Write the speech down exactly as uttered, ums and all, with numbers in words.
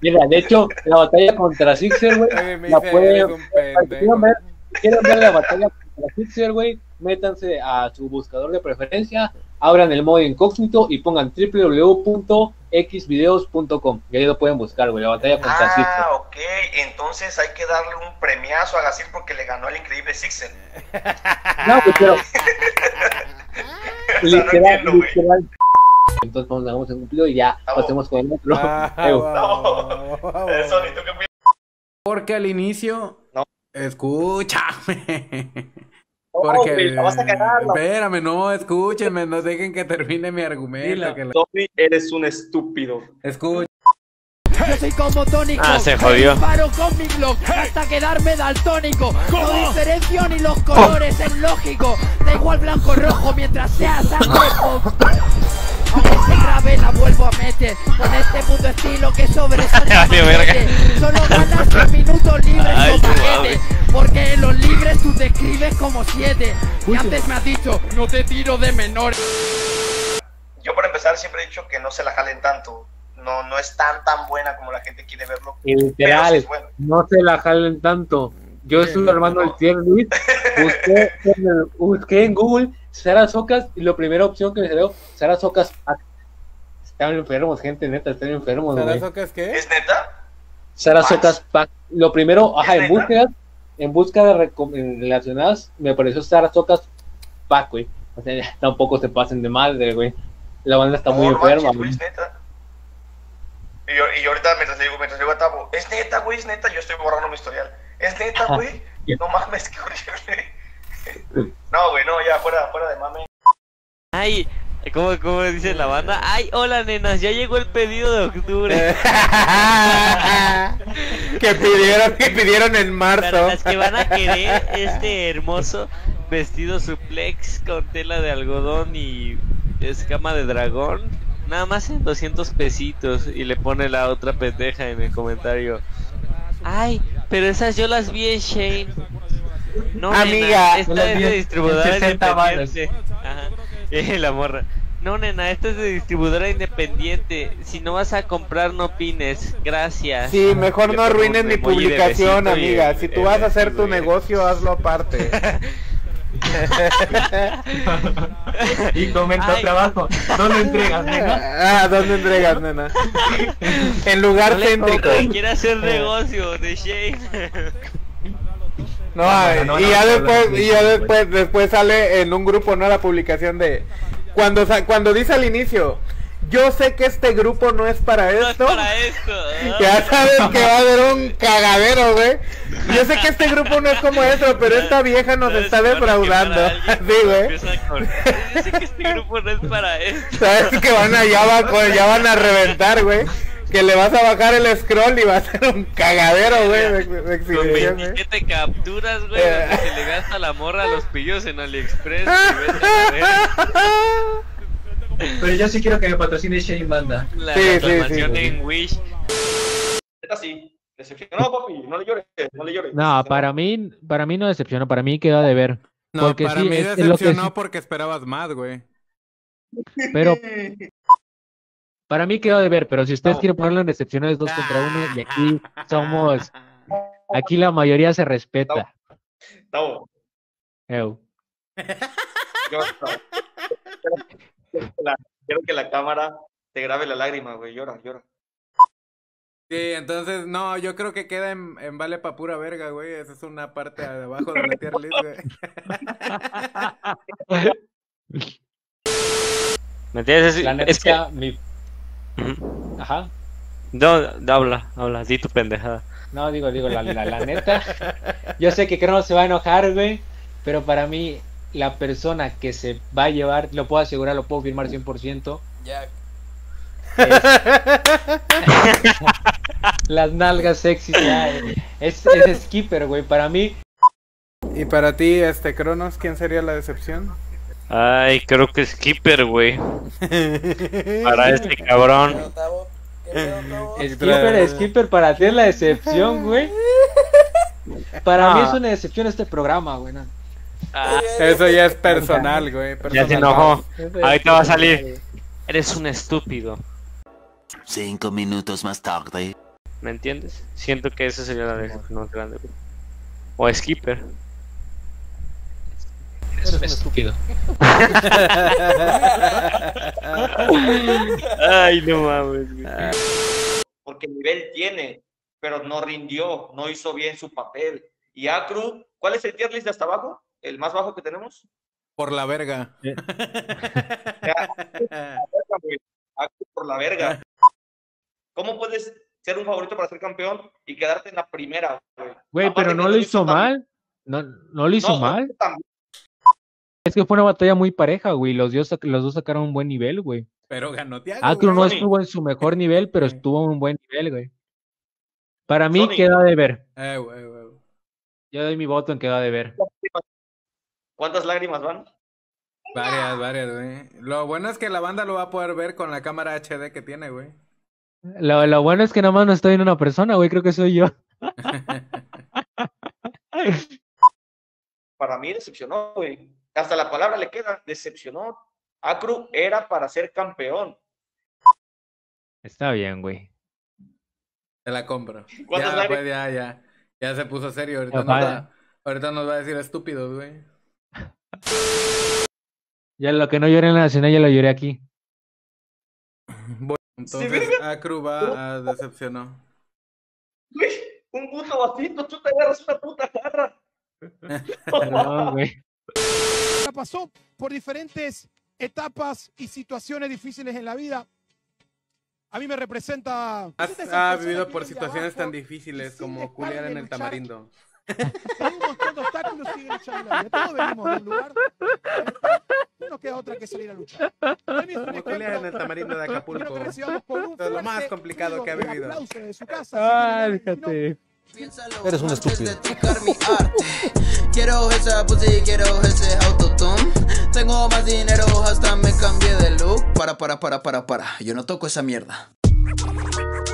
Mira, de hecho, la batalla contra Sixer, güey, la pueden... ¿Quieren ver, quieren ver la batalla contra Sixer, güey? Métanse a su buscador de preferencia, abran el modo incógnito y pongan doble u doble u doble u punto x videos punto com y ahí lo pueden buscar, güey, la batalla contra ah, Sixer. Ah, ok, entonces hay que darle un premiazo a Gacir porque le ganó al increíble Sixer. No, pues, pero... literal, no entiendo, literal. Entonces vamos, damos un cumplido y ya ah, pasemos con el otro. Ah, eh, no, eso, ¿y tú qué piensas? Porque al inicio... No. Escúchame. No, Porque... güey, la vas a cagar, no. Espérame, no, escúchenme, no dejen que termine mi argumento. Que la... Tommy, eres un estúpido. Escucha. Yo soy como tónico. Ah, se jodió. Paro con mi blog hasta quedarme daltónico. No diferencio ni los colores, es lógico. Da igual blanco o rojo mientras sea sangre. Aunque se grabe la vuelvo a meter con este puto estilo que sobresale. Vale, verga. Solo ganas tres minutos libres Ay, con suave. paquete. Porque en los libres tú te escribes como siete. Y antes me has dicho, no te tiro de menor. Yo por empezar siempre he dicho que no se la jalen tanto. No, no es tan tan buena como la gente quiere verlo. Y literal, pero sí es bueno. no se la jalen tanto. Yo estuve armando el tier list, busqué, en el- busqué en Google Sara Socas y la primera opción que me salió, Sara Socas Pack. Están enfermos, gente, neta, están enfermos, güey. ¿Sabes qué es qué? ¿Es neta? Sara Pack. Socas Pack. Lo primero, ajá, ¿Es en neta? búsquedas, en busca de recom- relacionadas, me apareció Sara Socas Pack, güey. O sea, ya, tampoco se pasen de madre, güey. La banda está muy No, enferma, manches, güey. Es neta. Y, yo, y yo ahorita mientras le digo, mientras le digo a Tabo, es neta, güey, es neta, yo estoy borrando mi historial. Es neta, güey. No mames, qué horrible. No, güey, no, ya, fuera, fuera de mame. Ay, ¿cómo, cómo dice la banda? Ay, hola nenas, ya llegó el pedido de octubre. que pidieron, que pidieron en Para marzo. las que van a querer este hermoso vestido suplex con tela de algodón y escama de dragón, nada más en doscientos pesitos. Y le pone la otra pendeja en el comentario: ay, pero esas yo las vi en Shane. No, Amiga, nena, esta yo las es vi de en distribuidora sesenta varos. independiente. Ajá. Y la morra: no, nena, esta es de distribuidora independiente. Si no vas a comprar, no opines. Gracias. Sí, mejor Le no pongo arruines un mi emoji de publicación, besito y amiga. el- Si tú el vas a hacer tu vestido, güey. negocio, hazlo aparte. Y comenta Ay. abajo, ¿dónde entregas, nena? Ah, ¿dónde entregas, nena? En lugar No le céntrico. pongas, quiere hacer negocio de Shane. No, No, no, y no, ya no, después, no, y ya después, después sale en un grupo, ¿no? La publicación de cuando sa- cuando dice al inicio, yo sé que este grupo no es para No es esto. para esto. Ya sabes que va a haber un cagadero, güey. Yo sé que este grupo no es como eso, pero esta vieja nos ¿Sabes está que van a defraudando. quemar a alguien? Sí, güey. Empieza con: yo sé que este grupo no es para esto. Sabes que van a, ya, va, co- ya van a reventar, güey. Que le vas a bajar el scroll y va a ser un cagadero, güey, de, de Con exhibición, güey. veintisiete capturas, güey, Eh. donde se le gasta la morra a los pillos en AliExpress. Y vete a ver Pero yo sí quiero que me patrocine Shane Banda. la Sí, sí, reclamación sí, sí. en Wish. Neta sí. Decepcionó, papi, no le llores, no le llores. No, Decepcionó. para mí, para mí no decepcionó, para mí quedó de ver. No, Porque para sí, mí es- es lo que decepcionó sí- porque esperabas más, güey. Pero para mí quedó de ver, pero si ustedes No. quieren ponerlo en decepciones dos contra uno, y aquí somos, aquí la mayoría se respeta. Tabo, Ew. yo, Tabo. Quiero que la- quiero que la cámara te grabe la lágrima, güey, llora, llora. Sí, entonces, no, yo creo que queda en, en vale pa' pura verga, güey. Esa es una parte de abajo de la tier list, güey. ¿Me entiendes? Es, La neta es que... mi... Ujú. Ajá. No, no, habla, habla, di tu pendejada. No, digo, digo, la, la, la neta. Yo sé que Crono se va a enojar, güey. Pero para mí, la persona que se va a llevar, lo puedo asegurar, lo puedo firmar cien por ciento. Ya. Las nalgas sexy, ya, eh. es, es Skipper, güey. Para mí, Y para ti, este Cronos, ¿quién sería la decepción? Ay, creo que es Skipper, güey. Para este cabrón. Skipper, Skipper, para ti es la decepción, güey. Para mí es una decepción este programa, güey. No. Ah, Eso ya es personal, güey. ya se personal. enojó. Ahorita va a salir. Eres un estúpido. Cinco minutos más tarde. ¿Me entiendes? Siento que esa sería la decepción más grande, güey. O Skipper. Eres un estúpido. Ay, no mames, güey. Porque nivel tiene, pero no rindió, no hizo bien su papel. Y Acru, ¿cuál es el tier list de hasta abajo? ¿El más bajo que tenemos? Por la verga. Eh. Acru por la verga. ¿Cómo puedes ser un favorito para ser campeón y quedarte en la primera, güey? Güey, pero no lo hizo mal. No, no lo hizo mal. Es que fue una batalla muy pareja, güey. Los, dios, los dos sacaron un buen nivel, güey. Pero ganó Thiago. Acru no estuvo en su mejor nivel, pero estuvo en un buen nivel, güey. Para mí Sony. queda de ver. Eh, güey, güey. Yo doy mi voto en queda de ver. ¿Cuántas lágrimas van? Varias, varias, güey. Lo bueno es que la banda lo va a poder ver con la cámara H D que tiene, güey. Lo, lo bueno es que nada más no estoy en una persona, güey. Creo que soy yo. Para mí decepcionó, güey. Hasta la palabra le queda, decepcionó. Acru era para ser campeón. Está bien, güey. Te la compro. ¿Cuántas Ya, lágrimas? pues, ya, ya. Ya se puso serio. Ahorita, Ya, nos vaya. va, ahorita nos va a decir estúpidos, güey. Ya lo que no lloré en la nacional, ya lo lloré aquí. Bueno, entonces verga. Acru va a decepcionó. Güey, un puto vasito, tú te agarras una puta jarra. Perdón, güey. Pasó por diferentes etapas y situaciones difíciles en la vida. A mí me representa... Has ha vivido por situaciones tan difíciles como culiar en el tamarindo. Hay un montón de obstáculos y sigue luchando la vida. Todos venimos de un lugar. No nos queda otra que salir a luchar. Para mí es un Como culiar en el ejemplo. tamarindo de Quiero que Acapulco. recibamos con un Esto es lo más fuerte complicado que ha ruido y vivido. aplauso de su casa. Ah, Si quieren, déjate. Eres un estúpido. Quiero esa pussy, quiero ese autotune. Tengo más dinero, hasta me cambié de look. Para, para, para, para, para. Yo no toco esa mierda.